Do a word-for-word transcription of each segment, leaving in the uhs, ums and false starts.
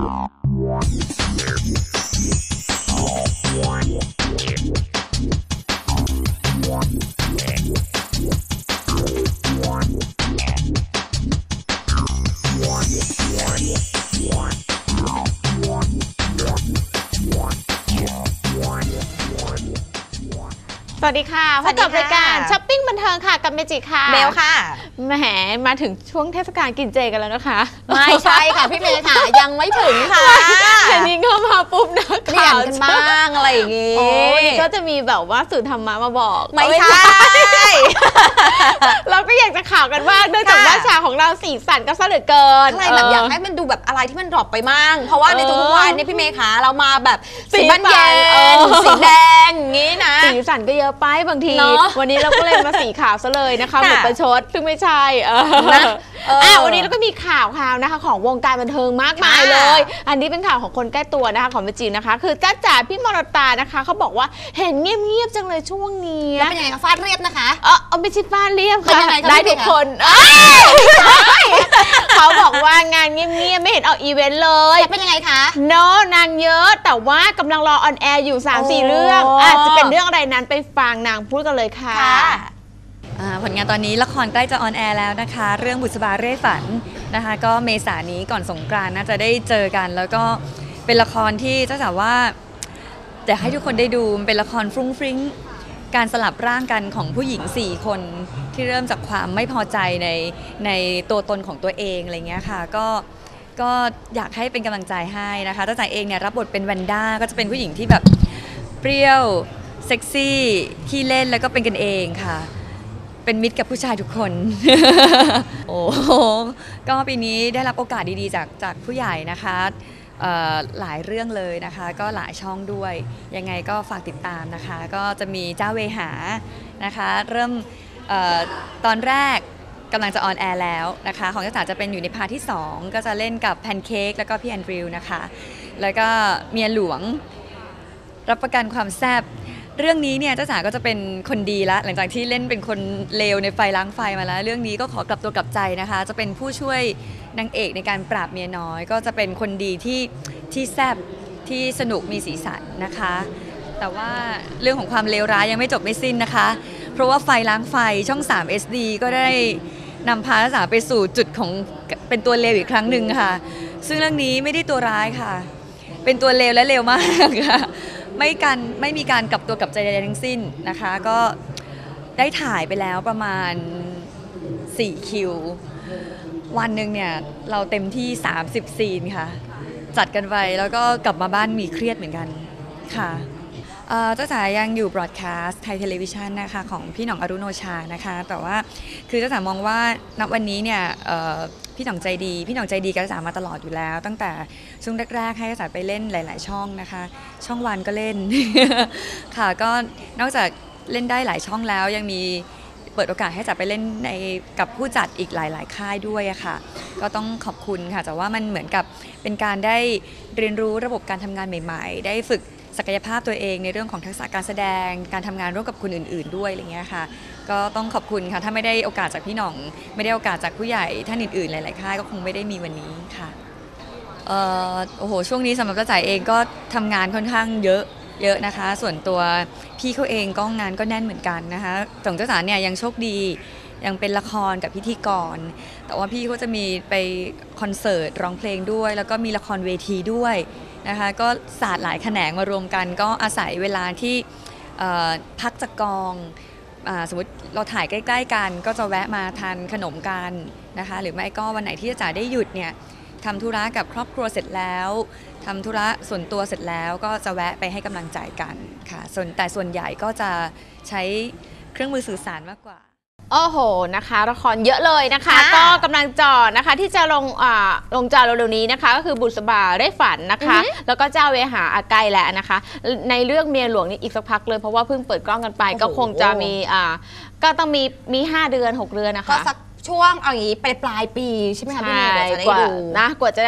สวัสดีค่ะพบกับรายการช้อปปิ้งบันเทิงค่ะกับเมจิค่ะเบลค่ะแหมมาถึงช่วงเทศกาลกินเจกันแล้วนะคะไม่ใช่ค่ะพี่เมย์ค่ะยังไม่ถึงค่ะเห็นนี้เข้ามาปุ๊บนะข่าวกันบ้างอะไรอย่างงี้โอ้ยก็จะมีแบบว่าสื่อธรรมะมาบอกไม่ใช่เราก็อยากจะข่าวกันว่าเนื่องจากว่าฉากของเราสีสันก็ซะเหลือเกินอะไรแบบอยากให้มันดูแบบอะไรที่มันดรอปไปมั่งเพราะว่าในทุกวันนี้พี่เมย์ค่ะเรามาแบบสีบานเย็นสีแดงอย่างงี้นะสีสันก็เยอะไปบางทีวันนี้เราก็เลยมาสีขาวซะเลยนะคะเหมือนประชดซึ่งไม่ใช่นะอ่ะวันนี้เราก็มีข่าวข่าวนะคะของวงการบันเทิงมากมายเลยอันนี้เป็นข่าวของคนใกล้ตัวนะคะของเมจินะคะคือจ้าจ๋าพี่มรตานะคะเขาบอกว่าเห็นเงียบๆจังเลยช่วงนี้แล้วเป็นยังไงคะฟาดเรียบนะคะเออไม่ใช่ฟาดเรียบค่ะได้ทุกคนเขาบอกว่างานเงียบๆไม่เห็นออกอีเวนต์เลยเป็นยังไงคะโน้นางเยอะแต่ว่ากำลังรอออนแอร์อยู่ สามสี่ เรื่องอาจจะเป็นเรื่องอะไรนั้นไปฟังนางพูดกันเลยค่ะผลงานตอนนี้ละครใกล้จะออนแอร์แล้วนะคะเรื่องบุษบาเร่ฝันนะคะก็เมษายนนี้ก่อนสงกรานต์น่าจะได้เจอกันแล้วก็เป็นละครที่จะถามว่าแต่ให้ทุกคนได้ดูเป็นละครฟรุ้งฟริ้งการสลับร่างกันของผู้หญิงสี่คนที่เริ่มจากความไม่พอใจในในตัวตนของตัวเองอะไรเงี้ยค่ะก็ก็อยากให้เป็นกำลังใจให้นะคะตั้งแต่เองเนี่ยรับบทเป็นแวนด้าก็จะเป็นผู้หญิงที่แบบเปรี้ยวเซ็กซี่ขี้เล่นแล้วก็เป็นกันเองค่ะเป็นมิตรกับผู้ชายทุกคนโอ้ก็ปีนี้ได้รับโอกาสดีๆจากจากผู้ใหญ่นะคะหลายเรื่องเลยนะคะก็หลายช่องด้วยยังไงก็ฝากติดตามนะคะก็จะมีเจ้าเวหานะคะเริ่มออตอนแรกกำลังจะออนแอร์แล้วนะคะของจ้าจ๋าจะเป็นอยู่ในพาร์ทที่สองก็จะเล่นกับแพนเค้กแล้วก็พี่แอนดริวนะคะแล้วก็เมียหลวงรับประกันความแซ่บเรื่องนี้เนี่ยจ้าจ๋าก็จะเป็นคนดีละหลังจากที่เล่นเป็นคนเลวในไฟล้างไฟมาแล้วเรื่องนี้ก็ขอกลับตัวกลับใจนะคะจะเป็นผู้ช่วยนางเอกในการปราบเมียน้อยก็จะเป็นคนดีที่ที่แซ่บที่สนุกมีสีสันนะคะแต่ว่าเรื่องของความเลวร้ายยังไม่จบไม่สิ้นนะคะเพราะว่าไฟล้างไฟช่อง สาม เอส ดี ก็ได้นำพาจ้าจ๋าไปสู่จุดของเป็นตัวเลวอีกครั้งหนึ่งค่ะซึ่งเรื่องนี้ไม่ได้ตัวร้ายค่ะเป็นตัวเลวและเลวมากค่ะไม่การไม่มีการกลับตัวกลับใจใดๆทั้งสิ้นนะคะก็ได้ถ่ายไปแล้วประมาณสี่คิววันหนึ่งเนี่ยเราเต็มที่สามสิบซีนค่ะจัดกันไปแล้วก็กลับมาบ้านมีเครียดเหมือนกันค่ะจ้าจ๋ายังอยู่บรอดแคสต์ไทยเทเลวิชันนะคะของพี่หน่องอรุโนชานะคะแต่ว่าคือจ้าจ๋ามองว่าณวันนี้เนี่ยพี่หน่องใจดีพี่หน่องใจดีกับจ้าจ๋ามาตลอดอยู่แล้วตั้งแต่ช่วงแรกๆให้จ้าจ๋าไปเล่นหลายๆช่องนะคะช่องวันก็เล่น ค่ะก็นอกจากเล่นได้หลายช่องแล้วยังมีเปิดโอกาสให้จ๋าไปเล่นในกับผู้จัดอีกหลายๆค่ายด้วยอะค่ะก็ต้องขอบคุณค่ะแต่ว่ามันเหมือนกับเป็นการได้เรียนรู้ระบบการทำงานใหม่ๆได้ฝึกศักยภาพตัวเองในเรื่องของทักษะการแสดงการทำงานร่วมกับคนอื่นๆด้วยอะไรเงี้ยค่ะก็ต้องขอบคุณค่ะถ้าไม่ได้โอกาสจากพี่หน่องไม่ได้โอกาสจากผู้ใหญ่ท่านอื่นๆหลายๆค่ายก็คงไม่ได้มีวันนี้ค่ะเอ่อโอ้โหช่วงนี้สำหรับจ้าจ๋าเองก็ทำงานค่อนข้างเยอะเยอะนะคะส่วนตัวพี่เขาเองก็งานก็แน่นเหมือนกันนะคะของจ้าจ๋าเนี่ยยังโชคดียังเป็นละครกับพิธีกรแต่ว่าพี่เขาจะมีไปคอนเสิร์ตร้องเพลงด้วยแล้วก็มีละครเวทีด้วยนะคะก็ศาสตร์หลายแขนงมารวมกันก็อาศัยเวลาที่พักจากกองสมมติเราถ่ายใกล้ๆกันก็จะแวะมาทานขนมกันนะคะหรือไม่ก็วันไหนที่จ๋าได้หยุดเนี่ยทำธุระกับครอบครัวเสร็จแล้วทำธุระส่วนตัวเสร็จแล้วก็จะแวะไปให้กำลังใจกันค่ะส่วนแต่ส่วนใหญ่ก็จะใช้เครื่องมือสื่อสารมากกว่าโอ้โหนะคะละครเยอะเลยนะคะก็กำลังจอนะคะที่จะลงอ่าลงจอเร็วๆนี้นะคะก็คือบุษบาได้ฝันนะคะแล้วก็เจ้าเวหาอาไกลแล้วนะคะในเรื่องเมียหลวงนี่อีกสักพักเลยเพราะว่าเพิ่งเปิดกล้องกันไปก็คงจะมีอ่าก็ต้องมีมีห้าเดือนหกเดือนนะคะก็สักช่วงเอาอย่างนี้ปลายปลายปีใช่ไหมคะพี่เมย์จะได้ดูนะกว่าจะปิด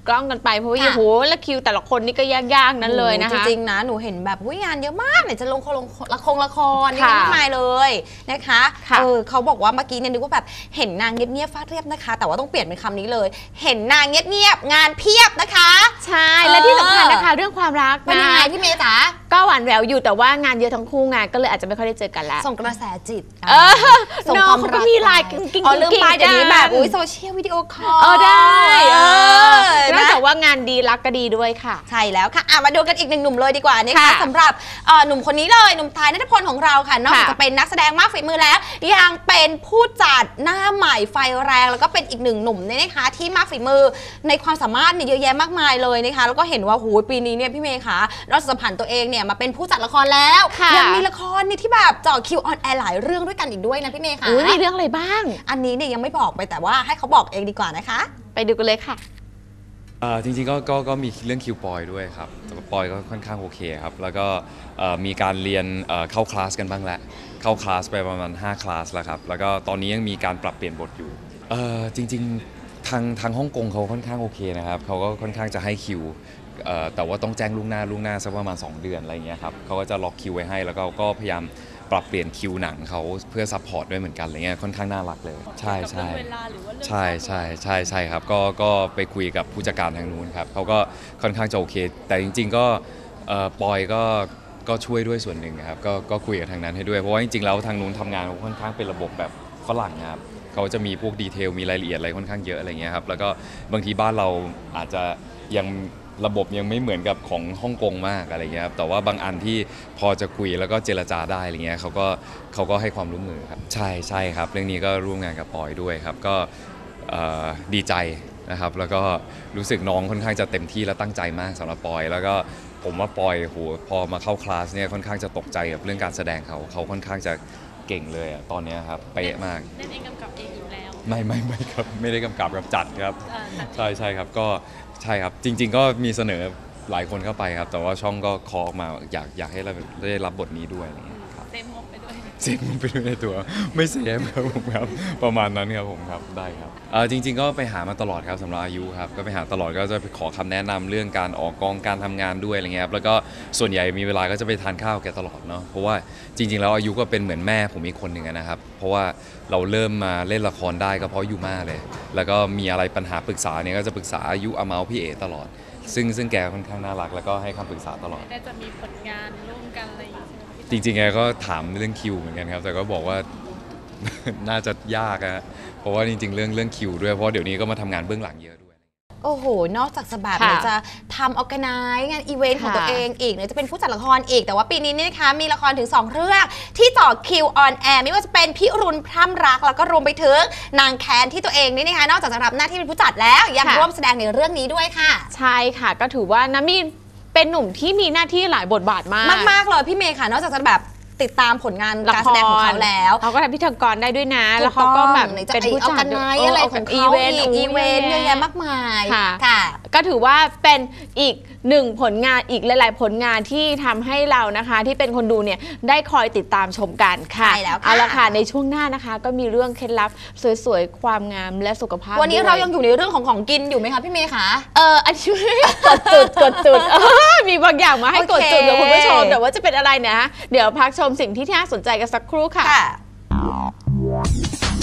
กล้องกันไปเพราะว่าโอ้โหและคิวแต่ละคนนี่ก็ยากๆนั้นเลยนะคะจริงๆนะหนูเห็นแบบงานเยอะมากไหนจะลงลงละครละครนี่มากมายเลยนะคะเออเขาบอกว่าเมื่อกี้เนี่ยนึกว่าแบบเห็นนางเงียบๆฟาดเรียบนะคะแต่ว่าต้องเปลี่ยนเป็นคำนี้เลยเห็นนางเงียบๆงานเพียบนะคะใช่และที่สำคัญนะคะเรื่องความรักเป็นยังไงพี่เมย์จ๋าก็หวานแหววอยู่แต่ว่างานเยอะทั้งคู่ไงก็เลยอาจจะไม่ค่อยได้เจอกันแล้วส่งกระแสจิตส่งความรักก็มีไลน์กิ๊งๆอ๋อลืมไปเดี๋ยวนี้แบบอุ้ยโซเชียลวิดีโอคอลเออได้นอกจากว่างานดีรักก็ดีด้วยค่ะใช่แล้วค่ะมาดูกันอีกหนึ่งหนุ่มเลยดีกว่านะคะสำหรับหนุ่มคนนี้เลยหนุ่มทายณัฐพลของเราค่ะนอกจากจะเป็นนักแสดงมากฝีมือแล้วยังเป็นผู้จัดหน้าใหม่ไฟแรงแล้วก็เป็นอีกหนึ่งหนุ่มเนี่ยนะคะที่มากฝีมือในความสามารถเนี่ยเยอะแยะมากมายเลยนะคะแล้วก็เห็นว่าโหปีนี้เนี่ยพี่เมย์คะนอกจากจะผ่านตัวเองเนี่ยมาเป็นผู้จัดละครแล้วยังมีละครนี่ที่แบบจ่อคิวออนแอร์หลายเรื่องด้วยกันอีกด้วยนะพี่เมย์คะมีเรื่องอะไรบ้างอันนี้เนี่ยยังไม่บอกไปแต่ว่าให้เขาบอกเองดีกว่านะคะไปดูกันเลยค่ะจริงๆก็ก็ก็มีเรื่องคิวปอยด้วยครับแต่ปอยก็ค่อนข้างโอเคครับแล้วก็มีการเรียนเข้าคลาสกันบ้างแล้วเข้าคลาสไปประมาณห้าคลาสแล้วครับแล้วก็ตอนนี้ยังมีการปรับเปลี่ยนบทอยู่จริงๆทางทางฮ่องกงเขาค่อนข้างโอเคนะครับเขาก็ค่อนข้างจะให้คิวแต่ว่าต้องแจ้งล่วงหน้าล่วงหน้าสักประมาณสองเดือนอะไรอย่างเงี้ยครับเขาก็จะล็อกคิวไว้ให้แล้วก็ก็พยายามปรับเปลี่ยนคิวหนังเขาเพื่อซัพพอร์ตด้วยเหมือนกันอะไรเงี้ยค่อนข้างน่ารักเลยใช่ใช่ใช่ใช่ใช่ใช่ครับก็ก็ไปคุยกับผู้จัดการทางนู้นครับเขาก็ค่อนข้างจะโอเคแต่จริงๆก็ปอยก็ก็ช่วยด้วยส่วนหนึ่งครับก็ก็คุยกับทางนั้นให้ด้วยเพราะว่าจริงๆแล้วทางนู้นทำงานค่อนข้างเป็นระบบแบบฝรั่งครับเขาจะมีพวกดีเทลมีรายละเอียดอะไรค่อนข้างเยอะอะไรเงี้ยครับแล้วก็บางทีบ้านเราอาจจะยังระบบยังไม่เหมือนกับของฮ่องกงมากอะไรเงี้ยครับแต่ว่าบางอันที่พอจะคุยแล้วก็เจรจาได้อะไรเงี้ยเขาก็เขาก็ให้ความร่วมมือครับใช่ใช่ครับเรื่องนี้ก็ร่วมงานกับปอยด้วยครับก็ดีใจนะครับแล้วก็รู้สึกน้องค่อนข้างจะเต็มที่และตั้งใจมากสำหรับปอยแล้วก็ผมว่าปอยโหพอมาเข้าคลาสเนี่ยค่อนข้างจะตกใจกับเรื่องการแสดงเขาเขาค่อนข้างจะเก่งเลยอะตอนนี้ครับเป๊ะมากเล่นเองกำกับเองอยู่แล้วไม่ไม่ไม่ครับไม่ได้กำกับกับจัดครับใช่ใช่ครับก็ใช่ครับจริงๆก็มีเสนอหลายคนเข้าไปครับแต่ว่าช่องก็ขอมาอยากอยากให้เราได้รับบทนี้ด้วยอะไรเงี้ยครับเซฟงบไปด้วยเซฟงบไปด้วยในตัวไม่เซฟครับผมครับประมาณนั้นครับผมครับได้ครับจริงๆก็ไปหามาตลอดครับสำหรับอายุครับก็ไปหาตลอดก็จะไปขอคำแนะนำเรื่องการออกกองการทำงานด้วยอะไรเงี้ยครับแล้วก็ส่วนใหญ่มีเวลาก็จะไปทานข้าวแกตลอดเนาะเพราะว่าจริงๆแล้วอายุก็เป็นเหมือนแม่ผมอีกคนหนึ่งนะครับเพราะว่าเราเริ่มมาเล่นละครได้ก็เพราะยูมาเลยแล้วก็มีอะไรปัญหาปรึกษาเนี่ยก็จะปรึกษาอายุอาเมาพี่เอตลอดซึ่งซึ่งแกค่อนข้างน่ารักแล้วก็ให้คำปรึกษาตลอดแต่จะมีผลงานร่วมกันอะไรอย่างเงี้ยจริงๆแกก็ถามเรื่องคิวเหมือนกันครับแต่ก็บอกว่า น่าจะยากอะเพราะว่าจริงๆเรื่องเรื่องคิวด้วยเพราะเดี๋ยวนี้ก็มาทำงานเบื้องหลังเยอะด้วยโอ้โหนอกจากจะแบบจะทำออร์แกไนซ์งานอีเวนต์ของตัวเองอีกเนี่ยจะเป็นผู้จัดละครอีกแต่ว่าปีนี้นี่นะคะมีละครถึงสองเรื่องที่จ่อคิวออนแอร์ไม่ว่าจะเป็นพิรุณพร่ำรักแล้วก็รวมไปถึงนางแคนที่ตัวเองนี่นะคะนอกจากจะรับหน้าที่เป็นผู้จัดแล้วยังร่วมแสดงในเรื่องนี้ด้วยค่ะใช่ค่ะก็ถือว่านะมีเป็นหนุ่มที่มีหน้าที่หลายบทบาทมากมากๆเลยพี่เมย์ค่ะนอกจากจะแบบติดตามผลงานการแสดงของเขาแล้วเขาก็ทำพิธีกรได้ด้วยนะแล้วเขาก็แบบเป็นผู้จัดอะไรของเขาอีเวนต์อีเวนต์เยอะแยะมากมายค่ะก็ถือว่าเป็นอีกหนึ่งผลงานอีกหลายๆผลงานที่ทำให้เรานะคะที่เป็นคนดูเนี่ยได้คอยติดตามชมกันค่ะเอาละค่ะในช่วงหน้านะคะก็มีเรื่องเคล็ดลับสวยๆความงามและสุขภาพวันนี้เรายังอยู่ในเรื่องของของกินอยู่ไหมคะพี่เมย์คะเอออันนี้กดจุดกดจุดมีบางอย่างมาให้กดจุดกับคุณผู้ชมแต่ว่าจะเป็นอะไรนะเดี๋ยวพักชมสิ่งที่น่าสนใจกันสักครู่ค่ะ